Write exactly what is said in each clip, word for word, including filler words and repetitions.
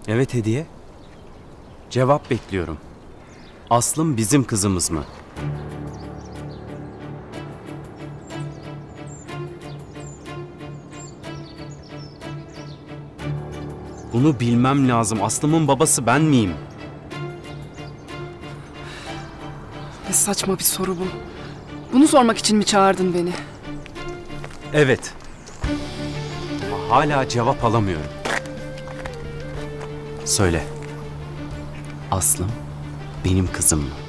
Evet Hediye. Cevap bekliyorum. Aslım bizim kızımız mı? Bunu bilmem lazım. Aslım'ın babası ben miyim? Ne saçma bir soru bu. Bunu sormak için mi çağırdın beni? Evet. Ama hala cevap alamıyorum. Söyle. Aslım benim kızım mı?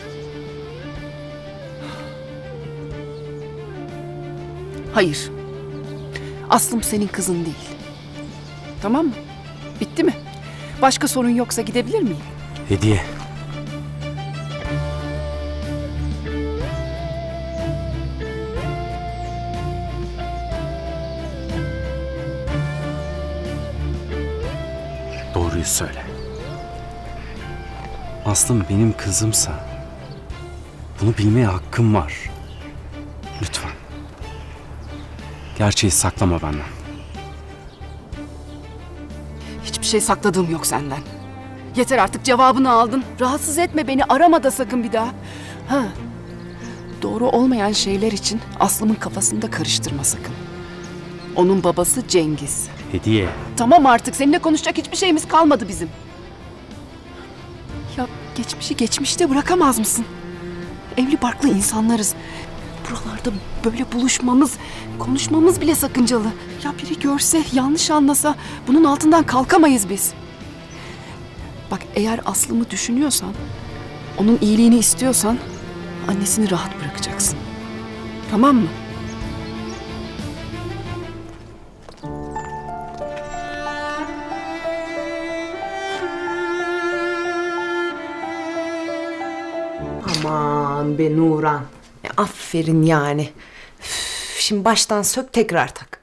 Hayır. Aslım senin kızın değil. Tamam mı? Bitti mi? Başka sorun yoksa gidebilir miyim? Hediye. Doğruyu söyle. Aslım benim kızımsa bunu bilmeye hakkım var. Lütfen. Gerçeği saklama benden. Hiçbir şey sakladığım yok senden. Yeter artık, cevabını aldın. Rahatsız etme beni, arama da sakın bir daha. Ha. Doğru olmayan şeyler için Aslım'ın kafasını da karıştırma sakın. Onun babası Cengiz. Hediye. Tamam artık, seninle konuşacak hiçbir şeyimiz kalmadı bizim. Ya geçmişi geçmişte bırakamaz mısın? Evli barklı insanlarız. Buralarda böyle buluşmamız, konuşmamız bile sakıncalı. Ya biri görse, yanlış anlasa bunun altından kalkamayız biz. Bak, eğer Aslım'ı düşünüyorsan, onun iyiliğini istiyorsan annesini rahat bırakacaksın. Tamam mı? Aman be Nuran. Ya, aferin yani. Üf, şimdi baştan sök, tekrar tak.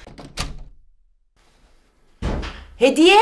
Hediye!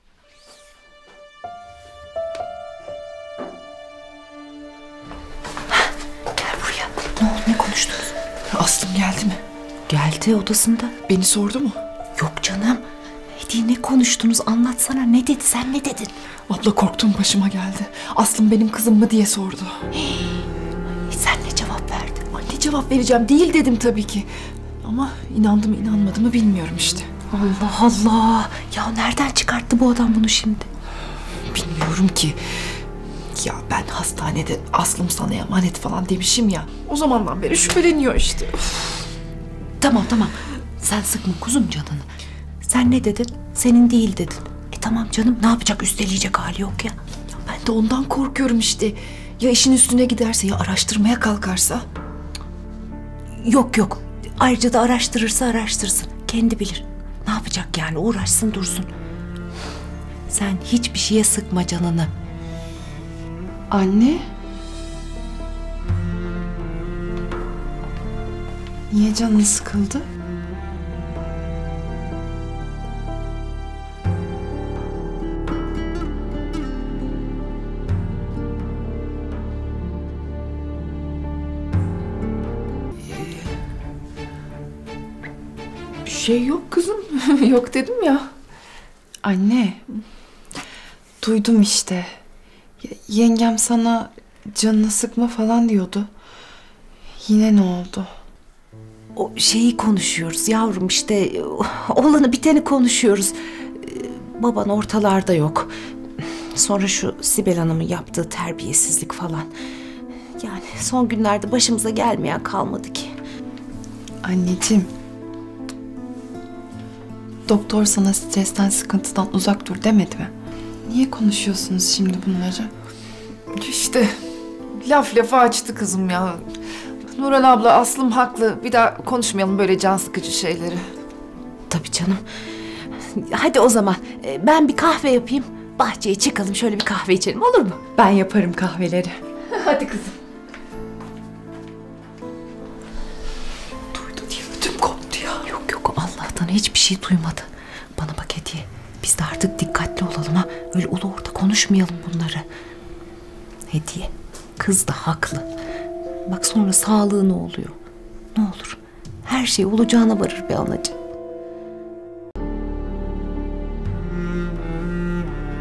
Hah, gel buraya. Ne oldu, ne konuştunuz? Aslım geldi mi? Geldi, odasında. Beni sordu mu? Yok canım. Hediye, ne konuştunuz, anlatsana, ne dedi, sen ne dedin? Abla, korktuğum başıma geldi. Aslım benim kızım mı diye sordu. Hey, sen ne cevap verdin? Ay, ne cevap vereceğim? Değil dedim tabii ki. Ama inandı mı inanmadı mı bilmiyorum işte. Allah Allah. Ya nereden çıkarttı bu adam bunu şimdi? Bilmiyorum ki. Ya ben hastanede Aslım sana emanet falan demişim ya. O zamandan beri şüpheleniyor işte. Tamam tamam. Sen sıkma kuzum canını. Sen ne dedin? Senin değil dedin. E tamam canım, ne yapacak, üsteleyecek hali yok ya. Ya ben de ondan korkuyorum işte. Ya işin üstüne giderse, ya araştırmaya kalkarsa? Yok yok. Ayrıca da araştırırsa araştırsın. Kendi bilir. Ne yapacak yani, uğraşsın dursun. Sen hiçbir şeye sıkma canını. Anne? Niye canın sıkıldı? Bir şey yok kızım. Yok dedim ya. Anne, duydum işte. Yengem sana canını sıkma falan diyordu. Yine ne oldu? O şeyi konuşuyoruz yavrum, işte olanı biteni konuşuyoruz. Baban ortalarda yok. Sonra şu Sibel Hanım'ın yaptığı terbiyesizlik falan. Yani son günlerde başımıza gelmeyen kalmadı ki. Anneciğim, doktor sana stresten, sıkıntıdan uzak dur demedi mi? Niye konuşuyorsunuz şimdi bunları? İşte laf lafa açtı kızım ya. Nurhan abla, Aslım haklı. Bir daha konuşmayalım böyle can sıkıcı şeyleri. Tabii canım. Hadi o zaman ben bir kahve yapayım. Bahçeye çıkalım, şöyle bir kahve içelim, olur mu? Ben yaparım kahveleri. Hadi kızım. Duydu diye ödüm koptu ya. Yok yok, Allah'tan hiçbir şey duymadı. Bana bak Hediye, biz de artık dikkatli olalım ha. Öyle ulu orta konuşmayalım bunları. Hediye, kız da haklı. Bak sonra sağlığı ne oluyor? Ne olur, her şey olacağına varır be anacığım.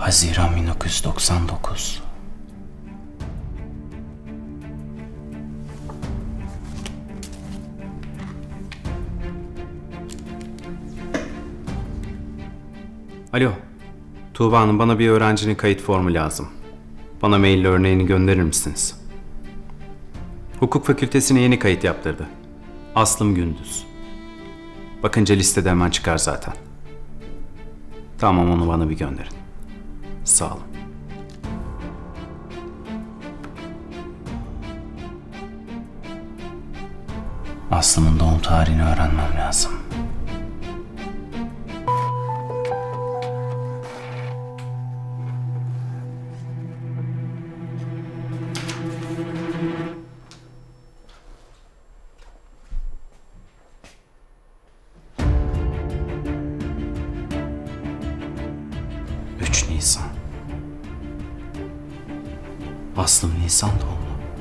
Haziran bin dokuz yüz doksan dokuz. Alo. Tuğba Hanım, bana bir öğrencinin kayıt formu lazım. Bana maille örneğini gönderir misiniz? Hukuk fakültesine yeni kayıt yaptırdı. Aslım Gündüz. Bakınca listede hemen çıkar zaten. Tamam, onu bana bir gönderin. Sağ olun. Aslım'ın doğum tarihini öğrenmem lazım. üç Nisan. Aslım Nisan doğumlu.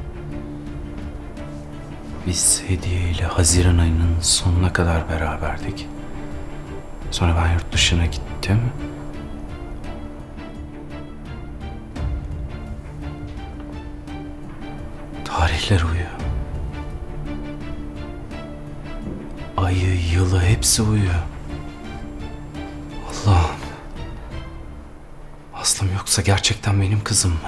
Biz Hediye ile Haziran ayının sonuna kadar beraberdik. Sonra ben yurt dışına gittim. Tarihler uyuyor. Ayı, yılı hepsi uyuyor. Allah'ım. Aslım yoksa gerçekten benim kızım mı?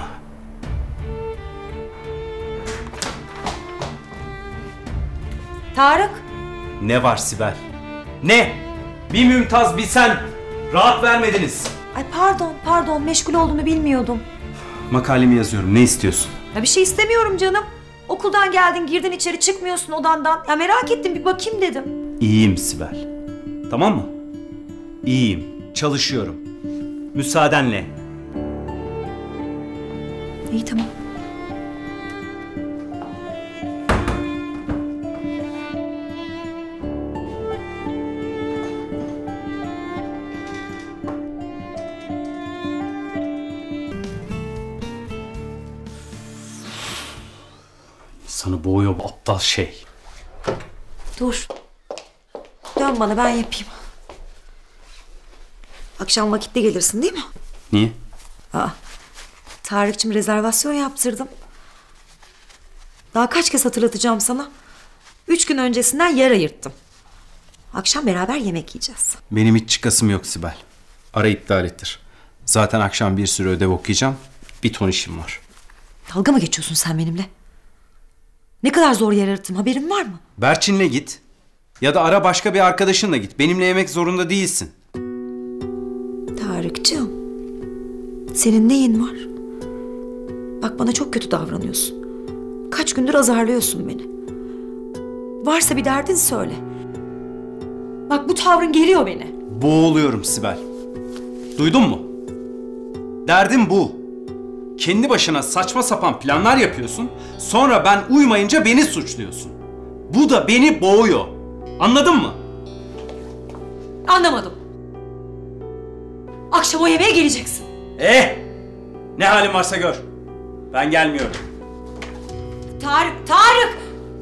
Tarık. Ne var Sibel? Ne? Bir Mümtaz, bir sen. Rahat vermediniz. Ay pardon, pardon. Meşgul olduğunu bilmiyordum. Makalemi yazıyorum. Ne istiyorsun? Ya bir şey istemiyorum canım. Okuldan geldin, girdin içeri, çıkmıyorsun odandan. Ya merak ettim, bir bakayım dedim. İyiyim Sibel. Tamam mı? İyiyim. Çalışıyorum. Müsaadenle. İyi, tamam. İnsanı boğuyor bu aptal şey. Dur. Dön bana, ben yapayım. Akşam vakitte gelirsin değil mi? Niye? Aa, Tarık'cığım rezervasyon yaptırdım. Daha kaç kez hatırlatacağım sana? Üç gün öncesinden yer ayırttım. Akşam beraber yemek yiyeceğiz. Benim hiç çıkasım yok Sibel. Ara iptal ettir. Zaten akşam bir sürü ödev okuyacağım. Bir ton işim var. Dalga mı geçiyorsun sen benimle? Ne kadar zor yer ayırttım, haberin var mı? Berçin'le git. Ya da ara başka bir arkadaşınla git. Benimle yemek zorunda değilsin. Tarık'cığım, senin neyin var? Bak, bana çok kötü davranıyorsun. Kaç gündür azarlıyorsun beni. Varsa bir derdin söyle. Bak, bu tavrın geriyor beni. Boğuluyorum Sibel. Duydun mu? Derdim bu. Kendi başına saçma sapan planlar yapıyorsun. Sonra ben uymayınca beni suçluyorsun. Bu da beni boğuyor. Anladın mı? Anlamadım. Akşam o yemeğe geleceksin. Eh! Ne halin varsa gör. Ben gelmiyorum. Tarık, Tarık!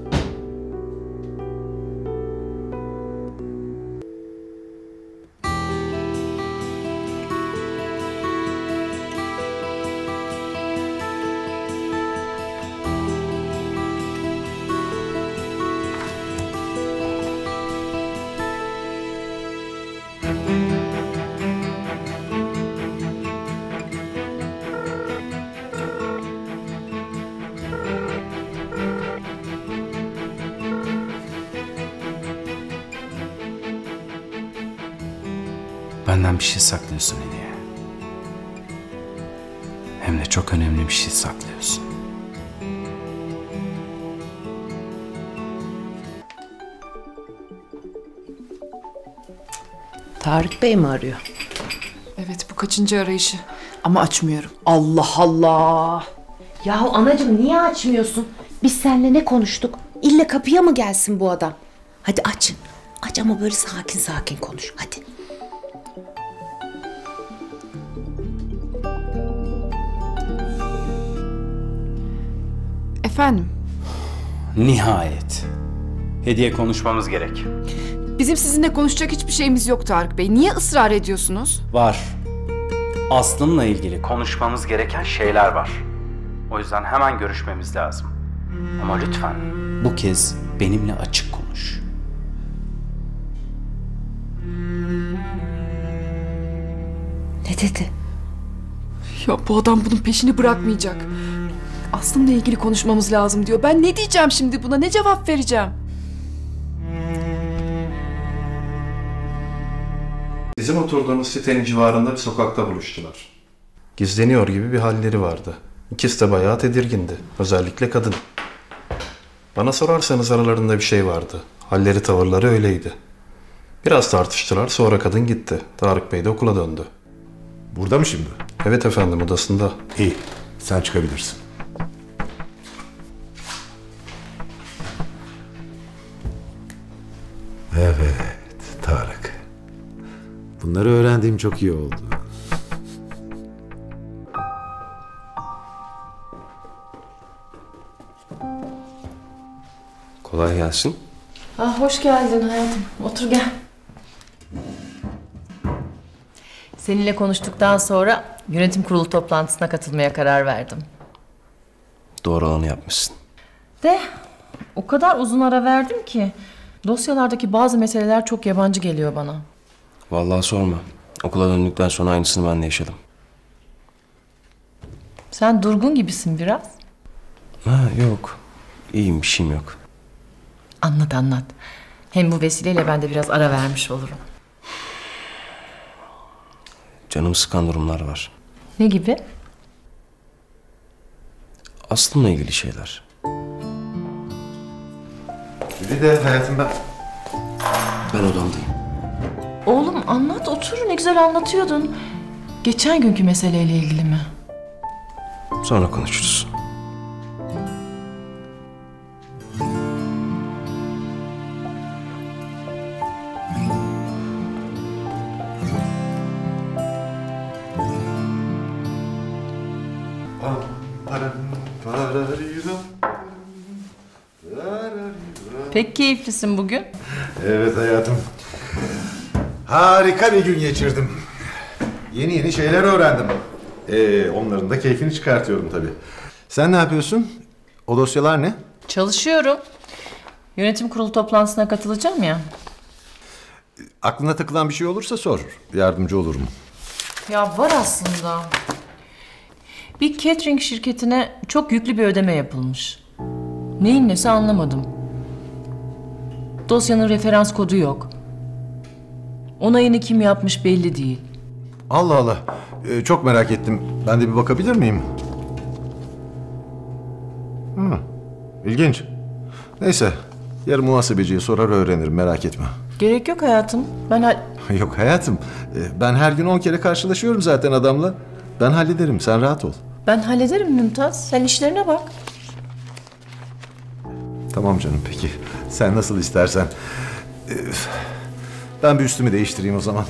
Benden bir şey saklıyorsun Hediye. Hem de çok önemli bir şey saklıyorsun. Tarık Bey mi arıyor? Evet, bu kaçıncı arayışı? Ama açmıyorum. Allah Allah. Yahu anacığım, niye açmıyorsun? Biz seninle ne konuştuk? İlle kapıya mı gelsin bu adam? Hadi aç. Aç ama böyle sakin sakin konuş. Hadi. Efendim? Nihayet. Hediye, konuşmamız gerek. Bizim sizinle konuşacak hiçbir şeyimiz yok Tarık Bey. Niye ısrar ediyorsunuz? Var. Aslım'la ilgili konuşmamız gereken şeyler var. O yüzden hemen görüşmemiz lazım. Ama lütfen bu kez benimle açık konuş. Ne dedi? Ya bu adam bunun peşini bırakmayacak. Aslım'la ilgili konuşmamız lazım diyor. Ben ne diyeceğim şimdi buna? Ne cevap vereceğim? Bizim oturduğumuz sitenin civarında bir sokakta buluştular. Gizleniyor gibi bir halleri vardı. İkisi de bayağı tedirgindi. Özellikle kadın. Bana sorarsanız aralarında bir şey vardı. Halleri, tavırları öyleydi. Biraz tartıştılar, sonra kadın gitti. Tarık Bey de okula döndü. Burada mı şimdi? Evet efendim, odasında. İyi, sen çıkabilirsin. Evet, Tarık. Bunları öğrendiğim çok iyi oldu. Kolay gelsin. Ah, hoş geldin hayatım. Otur gel. Seninle konuştuktan sonra yönetim kurulu toplantısına katılmaya karar verdim. Doğru olanı yapmışsın. De o kadar uzun ara verdim ki dosyalardaki bazı meseleler çok yabancı geliyor bana. Vallahi sorma. Okula döndükten sonra aynısını ben de yaşadım. Sen durgun gibisin biraz. Ha yok. İyiyim, bir şeyim yok. Anlat anlat. Hem bu vesileyle ben de biraz ara vermiş olurum. Canımı sıkan durumlar var. Ne gibi? Aslım'la ilgili şeyler. Bir de hayatım ben... Ben odamdayım. Oğlum anlat otur, ne güzel anlatıyordun. Geçen günkü meseleyle ilgili mi? Sonra konuşuruz. Pek keyiflisin bugün. Evet hayatım. Harika bir gün geçirdim. Yeni yeni şeyler öğrendim. Ee, onların da keyfini çıkartıyorum tabii. Sen ne yapıyorsun? O dosyalar ne? Çalışıyorum. Yönetim kurulu toplantısına katılacağım ya. Aklına takılan bir şey olursa sor. Yardımcı olurum. Ya var aslında. Bir catering şirketine çok yüklü bir ödeme yapılmış. Neyin nesi anlamadım. Dosyanın referans kodu yok. Onayını kim yapmış belli değil. Allah Allah. Ee, çok merak ettim. Ben de bir bakabilir miyim? Hı, ilginç. Neyse. Yarın muhasebeciye sorar öğrenirim. Merak etme. Gerek yok hayatım. Ben ha- Yok hayatım. Ee, ben her gün on kere karşılaşıyorum zaten adamla. Ben hallederim. Sen rahat ol. ben hallederim Mümtaz. Sen işlerine bak. Tamam canım peki. Sen nasıl istersen. Ee, ben bir üstümü değiştireyim o zaman.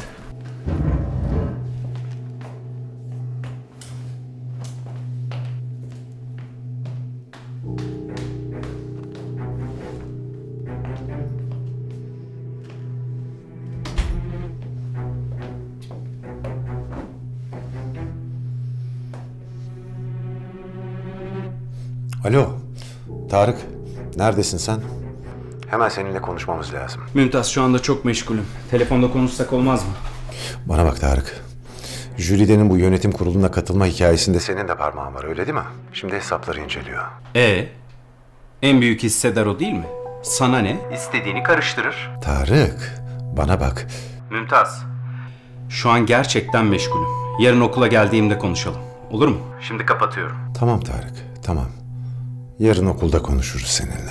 Alo, Tarık. Neredesin sen? Hemen seninle konuşmamız lazım. Mümtaz, şu anda çok meşgulüm. Telefonda konuşsak olmaz mı? Bana bak Tarık. Jülide'nin bu yönetim kuruluna katılma hikayesinde senin de parmağın var, öyle değil mi? Şimdi hesapları inceliyor. E en büyük hissedar o değil mi? Sana ne? İstediğini karıştırır. Tarık, bana bak. Mümtaz, şu an gerçekten meşgulüm. Yarın okula geldiğimde konuşalım. Olur mu? Şimdi kapatıyorum. Tamam Tarık, tamam. Yarın okulda konuşuruz seninle.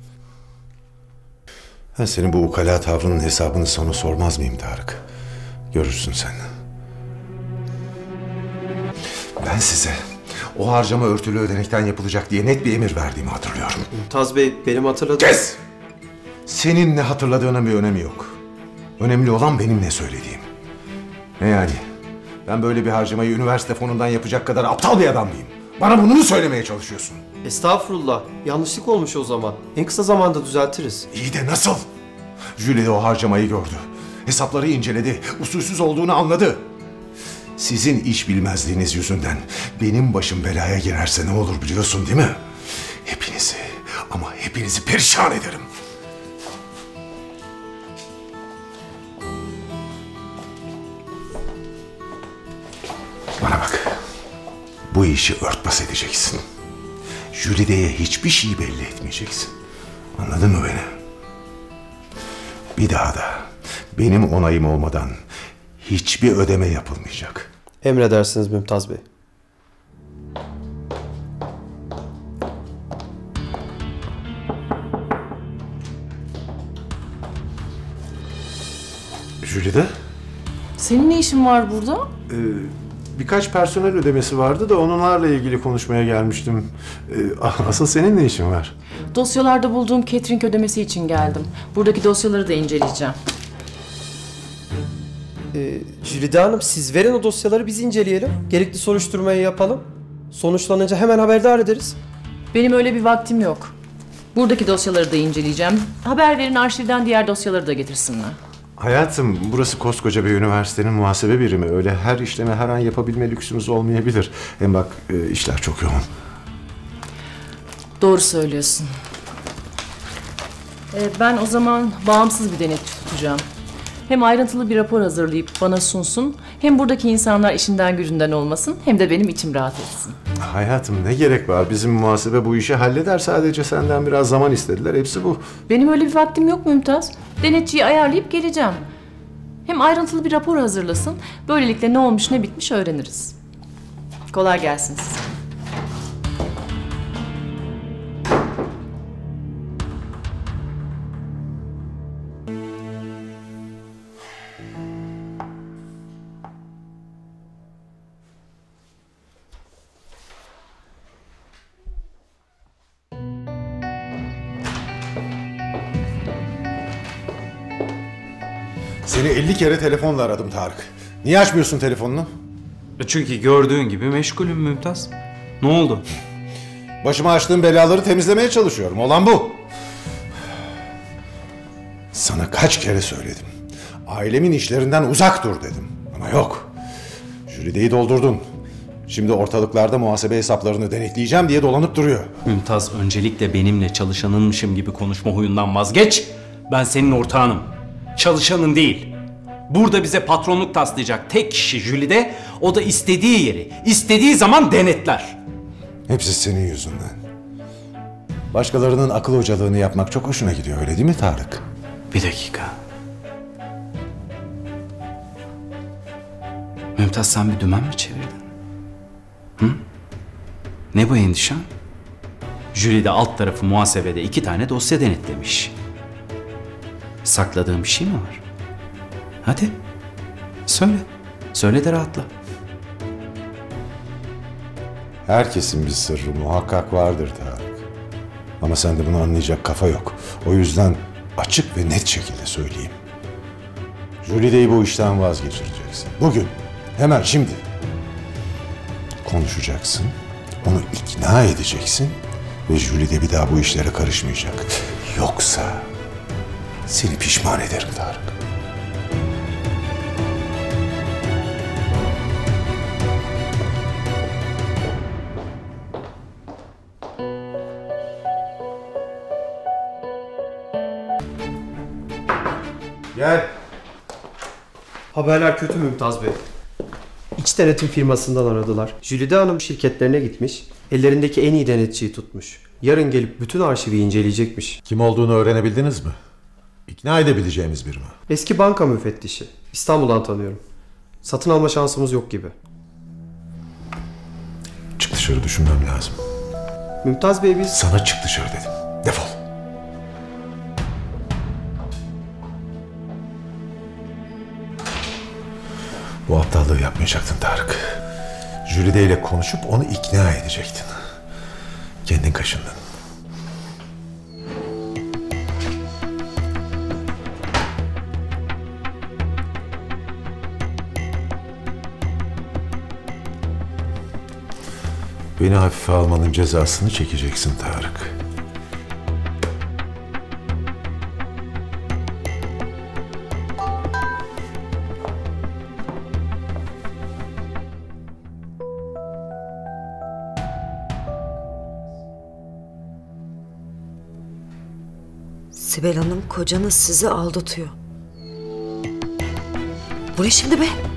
Ben senin bu ukala tavrının hesabını sana sormaz mıyım Tarık? Görürsün sen. Ben size o harcama örtülü ödenekten yapılacak diye net bir emir verdiğimi hatırlıyorum. Mümtaz Bey, benim hatırladığım... Kes! Senin ne hatırladığının bir önemi yok. Önemli olan benim ne söylediğim. Ne yani? Ben böyle bir harcamayı üniversite fonundan yapacak kadar aptal bir adam mıyım? Bana bunu mu söylemeye çalışıyorsun? Estağfurullah, yanlışlık olmuş o zaman. En kısa zamanda düzeltiriz. İyi de nasıl? Jüli de o harcamayı gördü. Hesapları inceledi, usulsüz olduğunu anladı. Sizin iş bilmezliğiniz yüzünden benim başım belaya girerse ne olur biliyorsun değil mi? Hepinizi ama hepinizi perişan ederim. Bana bak. Bu işi örtbas edeceksin. Jülide'ye hiçbir şey belli etmeyeceksin. Anladın mı beni? Bir daha da benim onayım olmadan hiçbir ödeme yapılmayacak. Emredersiniz Mümtaz Bey. Jülide? Senin ne işin var burada? Ee, birkaç personel ödemesi vardı da onlarla ilgili konuşmaya gelmiştim. Ee, asıl senin ne işin var? Dosyalarda bulduğum catering ödemesi için geldim. Buradaki dosyaları da inceleyeceğim. Ee, Jülide Hanım siz verin o dosyaları biz inceleyelim. Gerekli soruşturmayı yapalım. Sonuçlanınca hemen haberdar ederiz. Benim öyle bir vaktim yok. Buradaki dosyaları da inceleyeceğim. Haber verin, arşivden diğer dosyaları da getirsinler. Hayatım, burası koskoca bir üniversitenin muhasebe birimi. Öyle her işlemi her an yapabilme lüksümüz olmayabilir. Hem bak e, işler çok yoğun. Doğru söylüyorsun. Ee, ben o zaman bağımsız bir denetçi tutacağım. Hem ayrıntılı bir rapor hazırlayıp bana sunsun, hem buradaki insanlar işinden gücünden olmasın, hem de benim içim rahat etsin. Hayatım ne gerek var? Bizim muhasebe bu işi halleder. Sadece senden biraz zaman istediler. Hepsi bu. Benim öyle bir vaktim yok Mümtaz. Denetçiyi ayarlayıp geleceğim. Hem ayrıntılı bir rapor hazırlasın. Böylelikle ne olmuş ne bitmiş öğreniriz. Kolay gelsin size. Seni elli kere telefonla aradım Tarık. Niye açmıyorsun telefonunu? Çünkü gördüğün gibi meşgulüm Mümtaz. Ne oldu? Başıma açtığım belaları temizlemeye çalışıyorum. Olan bu. Sana kaç kere söyledim. Ailemin işlerinden uzak dur dedim. Ama yok. Jülide'yi doldurdun. Şimdi ortalıklarda muhasebe hesaplarını denetleyeceğim diye dolanıp duruyor. Mümtaz, öncelikle benimle çalışanınmışım gibi konuşma huyundan vazgeç. Ben senin ortağınım. Çalışanın değil. Burada bize patronluk taslayacak tek kişi Jülide. O da istediği yeri, istediği zaman denetler. Hepsi senin yüzünden. Başkalarının akıl hocalığını yapmak çok hoşuna gidiyor, öyle değil mi Tarık? Bir dakika. Mümtaz, sen bir dümen mi çevirdin? Hı? Ne bu endişen? Jülide alt tarafı muhasebede iki tane dosya denetlemiş. Sakladığın bir şey mi var? Hadi. Söyle. Söyle de rahatla. Herkesin bir sırrı muhakkak vardır Tarık. Ama sende bunu anlayacak kafa yok. O yüzden açık ve net şekilde söyleyeyim. Jülide'yi bu işten vazgeçireceksin. Bugün, hemen şimdi. Konuşacaksın, onu ikna edeceksin ve Jülide bir daha bu işlere karışmayacak. Yoksa seni pişman ederim Tarık. Gel. Haberler kötü Mümtaz Bey. İç denetim firmasından aradılar. Jülide Hanım şirketlerine gitmiş. Ellerindeki en iyi denetçiyi tutmuş. Yarın gelip bütün arşivi inceleyecekmiş. Kim olduğunu öğrenebildiniz mi? İkna edebileceğimiz biri mi? Eski banka müfettişi. İstanbul'dan tanıyorum. Satın alma şansımız yok gibi. Çık dışarı, düşünmem lazım. Mümtaz Bey biz... Sana çık dışarı dedim. Defol. Bu aptallığı yapmayacaktın Tarık. Jülide ile konuşup onu ikna edecektin. Kendin kaşındın. Beni hafife almanın cezasını çekeceksin Tarık. Sibel Hanım, kocanız sizi aldatıyor. Bu ne şimdi be?